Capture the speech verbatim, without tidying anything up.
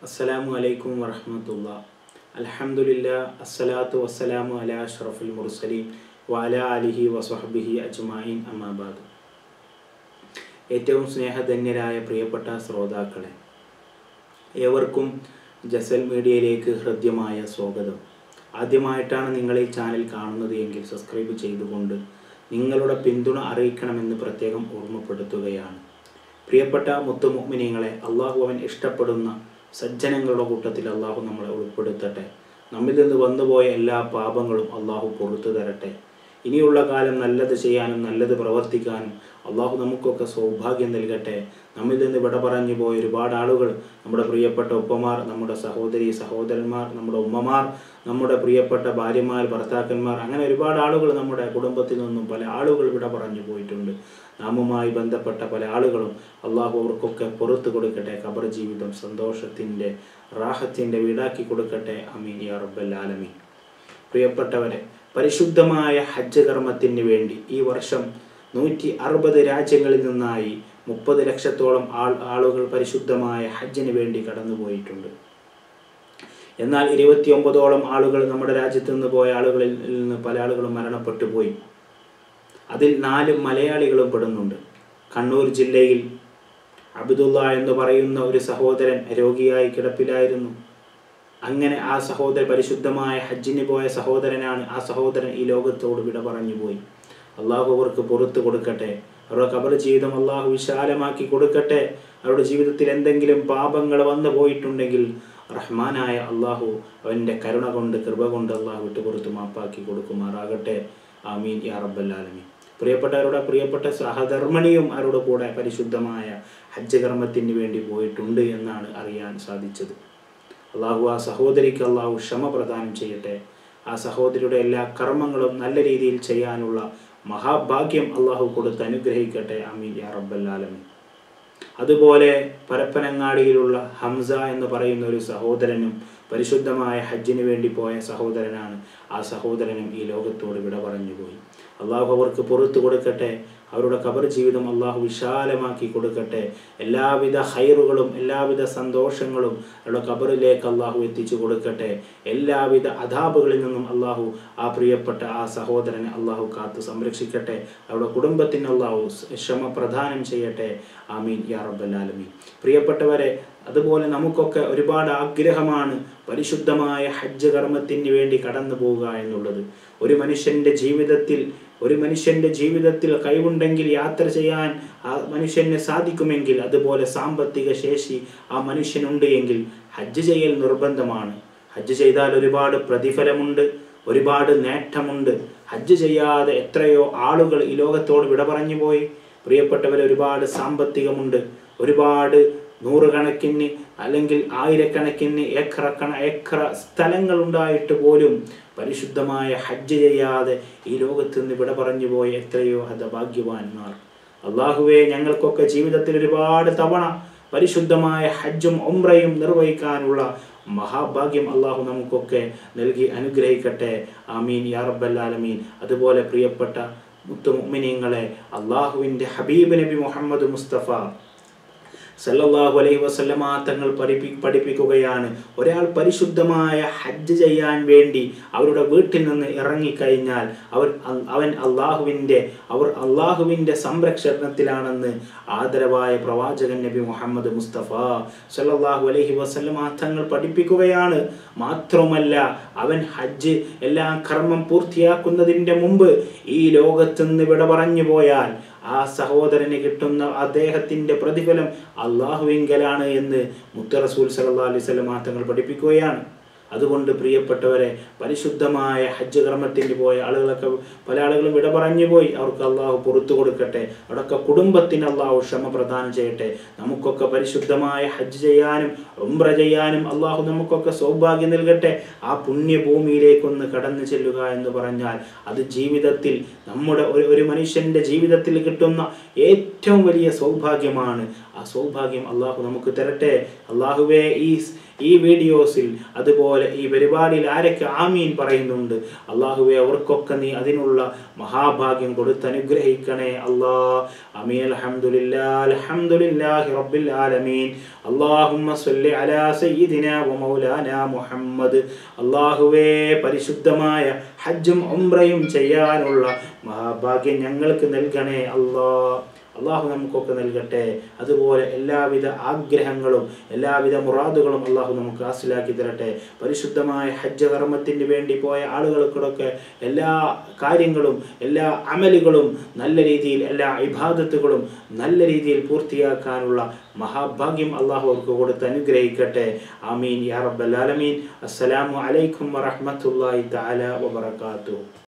അസ്സലാമു അലൈക്കും വറഹ്മത്തുള്ളാഹി. അൽഹംദുലില്ലാഹ് അസ്സലാത്തു വസ്സലാമു അലാ അഷ്റഫിൽ മുർസലീൻ വഅലാ ആലിഹി വസ്വഹ്ബിഹി അജ്മഈൻ അമ്മാ ബഅദ്. ഏറ്റവും സ്നേഹധന്യരായ പ്രിയപ്പെട്ട ശ്രോതാക്കളെ, ഏവർക്കും ജസൽ മീഡിയയിലേക്ക് ഹൃദ്യമായ സ്വാഗതം. ആദ്യമായിട്ടാണ് നിങ്ങൾ ഈ ചാനൽ കാണുന്നത് എങ്കിൽ സബ്സ്ക്രൈബ് ചെയ്തുകൊണ്ട് നിങ്ങളുടെ പിന്തുണ അറിയിക്കണമെന്ന് പ്രത്യേകം ഓർമ്മപ്പെടുത്തുകയാണ്. പ്രിയപ്പെട്ട മുത്തു മുഅ്മിനീങ്ങളെ, അള്ളാഹു അവൻ ഇഷ്ടപ്പെടുന്ന സജ്ജനങ്ങളുടെ കൂട്ടത്തിൽ അള്ളാഹു നമ്മളെ ഉൾപ്പെടുത്തട്ടെ. നമ്മിൽ നിന്ന് വന്നുപോയ എല്ലാ പാപങ്ങളും അള്ളാഹു പുറത്തു തരട്ടെ. ഇനിയുള്ള കാലം നല്ലത് ചെയ്യാനും നല്ലത് പ്രവർത്തിക്കാനും അള്ളാഹു നമുക്കൊക്കെ സൗഭാഗ്യം നൽകട്ടെ. നമ്മിൽ നിന്ന് വിട പറഞ്ഞു പോയ ഒരുപാട് ആളുകൾ, നമ്മുടെ പ്രിയപ്പെട്ട ഉപ്പമാർ, നമ്മുടെ സഹോദരി സഹോദരന്മാർ, നമ്മുടെ ഉമ്മമാർ, നമ്മുടെ പ്രിയപ്പെട്ട ഭാര്യമാർ, ഭർത്താക്കന്മാർ, അങ്ങനെ ഒരുപാട് ആളുകൾ നമ്മുടെ കുടുംബത്തിൽ നിന്നും പല ആളുകൾ വിട പറഞ്ഞു പോയിട്ടുണ്ട്. നാമുമായി ബന്ധപ്പെട്ട പല ആളുകളും അള്ളാഹു അവർക്കൊക്കെ പുറത്തു കൊടുക്കട്ടെ. ഖബർ ജീവിതം സന്തോഷത്തിൻ്റെ റാഹത്തിൻ്റെ വീടാക്കി കൊടുക്കട്ടെ. അമീൻ യാ റബ്ബൽ ആലമീൻ. പ്രിയപ്പെട്ടവരെ, പരിശുദ്ധമായ ഹജ്ജ് കർമ്മത്തിന് വേണ്ടി ഈ വർഷം നൂറ്റി അറുപത് രാജ്യങ്ങളിൽ നിന്നായി മുപ്പത് ലക്ഷത്തോളം ആൾ ആളുകൾ പരിശുദ്ധമായ ഹജ്ജിന് വേണ്ടി കടന്നുപോയിട്ടുണ്ട്. എന്നാൽ ഇരുപത്തി ഒമ്പതോളം ആളുകൾ നമ്മുടെ രാജ്യത്ത് നിന്ന് പോയ ആളുകളിൽ നിന്ന് പല ആളുകളും മരണപ്പെട്ടു പോയി. അതിൽ നാല് മലയാളികളും പെടുന്നുണ്ട്. കണ്ണൂർ ജില്ലയിൽ അബ്ദുള്ള എന്ന് പറയുന്ന ഒരു സഹോദരൻ രോഗിയായി കിടപ്പിലായിരുന്നു. അങ്ങനെ ആ സഹോദരൻ പരിശുദ്ധമായ ഹജ്ജിന് പോയ സഹോദരനാണ്. ആ സഹോദരൻ ഈ ലോകത്തോട് വിട പറഞ്ഞു പോയി. അള്ളാഹു അവർക്ക് പുറത്തു കൊടുക്കട്ടെ. അവരുടെ ഖബർ ജീവിതം അള്ളാഹു വിശാലമാക്കി കൊടുക്കട്ടെ. അവരുടെ ജീവിതത്തിൽ എന്തെങ്കിലും പാപങ്ങൾ വന്നു പോയിട്ടുണ്ടെങ്കിൽ റഹ്മാനായ അള്ളാഹു അവൻ്റെ കരുണ കൊണ്ട് കൃപ കൊണ്ട് അള്ളാഹു വിട്ടുപുറത്ത് മാപ്പാക്കി കൊടുക്കുമാറാകട്ടെ. ആമീൻ യാ റബ്ബൽ ആലമീൻ. പ്രിയപ്പെട്ടവരുടെ പ്രിയപ്പെട്ട സഹധർമ്മിണിയും അവരുടെ കൂടെ പരിശുദ്ധമായ ഹജ്ജ് കർമ്മത്തിന് വേണ്ടി പോയിട്ടുണ്ട് എന്നാണ് അറിയാൻ സാധിച്ചത്. അള്ളാഹു ആ സഹോദരിക്ക് അള്ളാഹു ക്ഷമ പ്രദാനം ചെയ്യട്ടെ. ആ സഹോദരിയുടെ എല്ലാ കർമ്മങ്ങളും നല്ല രീതിയിൽ ചെയ്യാനുള്ള മഹാഭാഗ്യം അള്ളാഹു കൊടുത്ത് അനുഗ്രഹിക്കട്ടെ. ആമീൻ യാ റബ്ബൽ ആലമീൻ. അതുപോലെ പരപ്പനങ്ങാടിയിലുള്ള ഹംസ എന്ന് പറയുന്ന ഒരു സഹോദരനും പരിശുദ്ധമായ ഹജ്ജിന് വേണ്ടി പോയ സഹോദരനാണ്. ആ സഹോദരനും ഈ ലോകത്തോട് വിട പറഞ്ഞു പോയി. അള്ളാഹു അവർക്ക് പുറത്തു കൊടുക്കട്ടെ. അവരുടെ ഖബർ ജീവിതം അള്ളാഹു വിശാലമാക്കി കൊടുക്കട്ടെ. എല്ലാവിധ ഹൈറുകളും എല്ലാവിധ സന്തോഷങ്ങളും അവരുടെ ഖബറിലേക്ക് അള്ളാഹു എത്തിച്ചു കൊടുക്കട്ടെ. എല്ലാവിധ അദാബുകളിൽ നിന്നും അള്ളാഹു ആ പ്രിയപ്പെട്ട ആ സഹോദരനെ അള്ളാഹു കാത്തു സംരക്ഷിക്കട്ടെ. അവരുടെ കുടുംബത്തിന് അള്ളാഹു ക്ഷമ പ്രദാനം ചെയ്യട്ടെ. ആമീൻ യാ റബ്ബൽ ആലമീൻ. പ്രിയപ്പെട്ടവരെ, അതുപോലെ നമുക്കൊക്കെ ഒരുപാട് ആഗ്രഹമാണ് പരിശുദ്ധമായ ഹജ്ജ് കർമ്മത്തിന് വേണ്ടി കടന്നു പോവുക എന്നുള്ളത്. ഒരു മനുഷ്യൻ്റെ ജീവിതത്തിൽ ഒരു മനുഷ്യൻ്റെ ജീവിതത്തിൽ കഴിവുണ്ടെങ്കിൽ യാത്ര ചെയ്യാൻ ആ മനുഷ്യന് സാധിക്കുമെങ്കിൽ, അതുപോലെ സാമ്പത്തിക ശേഷി ആ മനുഷ്യനുണ്ട് എങ്കിൽ ഹജ്ജ് ചെയ്യൽ നിർബന്ധമാണ്. ഹജ്ജ് ചെയ്താൽ ഒരുപാട് പ്രതിഫലമുണ്ട്, ഒരുപാട് നേട്ടമുണ്ട്. ഹജ്ജ് ചെയ്യാതെ എത്രയോ ആളുകൾ ഈ ലോകത്തോട് വിട പറഞ്ഞു പോയി. പ്രിയപ്പെട്ടവരെ, ഒരുപാട് സാമ്പത്തികമുണ്ട്, ഒരുപാട് നൂറുകണക്കിന് അല്ലെങ്കിൽ ആയിരക്കണക്കിന് ഏക്കറ കണ ഏക്കറ സ്ഥലങ്ങൾ ഉണ്ടായിട്ട് പോലും പരിശുദ്ധമായ ഹജ്ജ് ചെയ്യാതെ ഈ ലോകത്ത് നിന്ന് വിട പറഞ്ഞു പോയ എത്രയോ ഹതഭാഗ്യവാന്മാർ. അള്ളാഹുവേ, ഞങ്ങൾക്കൊക്കെ ജീവിതത്തിൽ ഒരുപാട് തവണ പരിശുദ്ധമായ ഹജ്ജും ഉംറയും നിർവഹിക്കാനുള്ള മഹാഭാഗ്യം അള്ളാഹു നമുക്കൊക്കെ നൽകി അനുഗ്രഹിക്കട്ടെ. ആമീൻ യാ റബ്ബൽ ആലമീൻ. അതുപോലെ പ്രിയപ്പെട്ട മുത്തു മുഅ്മിനീങ്ങളെ, അള്ളാഹുവിൻ്റെ ഹബീബ് നബി മുഹമ്മദ് മുസ്തഫ സല്ലല്ലാഹു അലൈഹി വസല്ലമ തങ്ങൾ പഠിപ്പി പഠിപ്പിക്കുകയാണ് ഒരാൾ പരിശുദ്ധമായ ഹജ്ജ് ചെയ്യാൻ വേണ്ടി അവരുടെ വീട്ടിൽ നിന്ന് ഇറങ്ങിക്കഴിഞ്ഞാൽ അവർ അവൻ അള്ളാഹുവിൻ്റെ അവർ അള്ളാഹുവിൻ്റെ സംരക്ഷണത്തിലാണെന്ന് ആദരവായ പ്രവാചകൻ നബി മുഹമ്മദ് മുസ്തഫ സല്ലല്ലാഹു അലൈഹി വസല്ലമ തങ്ങൾ പഠിപ്പിക്കുകയാണ്. മാത്രമല്ല, അവൻ ഹജ്ജ് എല്ലാ കർമ്മം പൂർത്തിയാക്കുന്നതിൻ്റെ മുമ്പ് ഈ ലോകത്ത് നിന്ന് വിട പറഞ്ഞു പോയാൽ ആ സഹോദരന് കിട്ടുന്ന അദ്ദേഹത്തിൻ്റെ പ്രതിഫലം അള്ളാഹുവിങ്കലാണ് എന്ന് മുത്ത് റസൂൽ സല്ലല്ലാഹു അലൈഹി വസല്ലം തങ്ങൾ പഠിപ്പിക്കുകയാണ്. അതുകൊണ്ട് പ്രിയപ്പെട്ടവരെ, പരിശുദ്ധമായ ഹജ്ജ് കർമ്മത്തിന് പോയ ആളുകളൊക്കെ പല ആളുകളും വിട പറഞ്ഞു പോയി. അവർക്ക് അള്ളാഹു പുറത്തു കൊടുക്കട്ടെ. അവിടെയൊക്കെ കുടുംബത്തിന് അള്ളാഹു ക്ഷമ പ്രദാനം ചെയ്യട്ടെ. നമുക്കൊക്കെ പരിശുദ്ധമായ ഹജ്ജ് ചെയ്യാനും ഉംറ ചെയ്യാനും അള്ളാഹു നമുക്കൊക്കെ സൗഭാഗ്യം നൽകട്ടെ. ആ പുണ്യഭൂമിയിലേക്കൊന്ന് കടന്നു ചെല്ലുക എന്ന് പറഞ്ഞാൽ അത് ജീവിതത്തിൽ നമ്മുടെ ഒരു ഒരു മനുഷ്യൻ്റെ ജീവിതത്തിൽ കിട്ടുന്ന ഏറ്റവും വലിയ സൗഭാഗ്യമാണ്. ആ സൗഭാഗ്യം അള്ളാഹു നമുക്ക് തരട്ടെ. അള്ളാഹുവേ, ഈ ഈ വീഡിയോസിൽ അതുപോലെ ഈ പരിപാടിയിൽ ആരൊക്കെ ആമീൻ പറയുന്നുണ്ട്, അള്ളാഹുവെ അവർക്കൊക്കെ നീ അതിനുള്ള മഹാഭാഗ്യം കൊടുത്ത് അനുഗ്രഹിക്കണേ അല്ലാ. ആമീൻ. അൽഹംദുലില്ലാഹ് അൽഹംദുലില്ലാഹി റബ്ബിൽ ആലമീൻ. അല്ലാഹുമ്മ സ്വല്ലി അലാ സയ്യിദിനാ വ മൗലാനാ മുഹമ്മദ്. അല്ലാഹുവേ പരിശുദ്ധമായ ഹജ്ജും ഉംറയും ചെയ്യാനുള്ള മഹാഭാഗ്യം ഞങ്ങൾക്ക് നൽകണേ അല്ലാ. അള്ളാഹു നമുക്കൊക്കെ നൽകട്ടെ. അതുപോലെ എല്ലാവിധ ആഗ്രഹങ്ങളും എല്ലാവിധ മുറാദുകളും അള്ളാഹു നമുക്ക് ഹാസിലാക്കി തരട്ടെ. പരിശുദ്ധമായ ഹജ്ജ് കർമ്മത്തിന് വേണ്ടി പോയ ആളുകൾക്കൊക്കെ എല്ലാ കാര്യങ്ങളും എല്ലാ അമലുകളും നല്ല രീതിയിൽ എല്ലാ ഇബാദത്തുകളും നല്ല രീതിയിൽ പൂർത്തിയാക്കാനുള്ള മഹാഭാഗ്യം അള്ളാഹു അവർക്ക് കൊടുത്ത് അനുഗ്രഹിക്കട്ടെ. ആമീൻ യാ റബ്ബൽ ആലമീൻ. അസ്സലാമു അലൈക്കും വറഹ്മത്തുള്ളാഹി തആല വബറകാതുഹു.